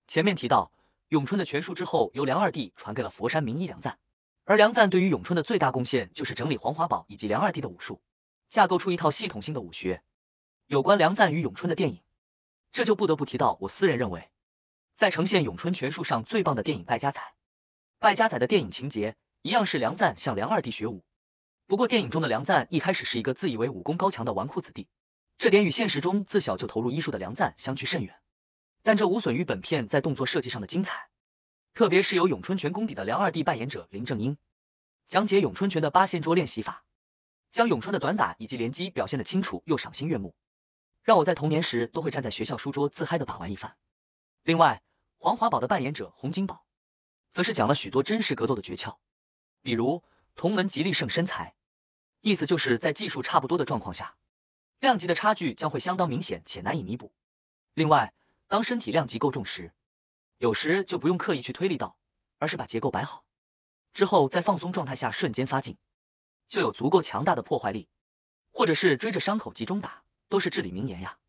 前面提到，咏春的拳术之后由梁二弟传给了佛山名医梁赞，而梁赞对于咏春的最大贡献就是整理黄华宝以及梁二弟的武术，架构出一套系统性的武学。有关梁赞与咏春的电影，这就不得不提到我私人认为，在呈现咏春拳术上最棒的电影《败家仔》。败家仔的电影情节一样是梁赞向梁二弟学武，不过电影中的梁赞一开始是一个自以为武功高强的纨绔子弟，这点与现实中自小就投入医术的梁赞相去甚远。但这无损于本片在动作设计上的精彩，特别是由咏春拳功底的梁二弟扮演者林正英，讲解咏春拳的八仙桌练习法，将咏春的短打以及连击表现得清楚又赏心悦目，让我在童年时都会站在学校书桌自嗨的把玩一番。另外，黄华宝的扮演者洪金宝，则是讲了许多真实格斗的诀窍，比如同门极力胜身材，意思就是在技术差不多的状况下，量级的差距将会相当明显且难以弥补。另外，当身体量级够重时，有时就不用刻意去推力道，而是把结构摆好，之后在放松状态下瞬间发劲，就有足够强大的破坏力，或者是追着伤口集中打，都是至理名言呀。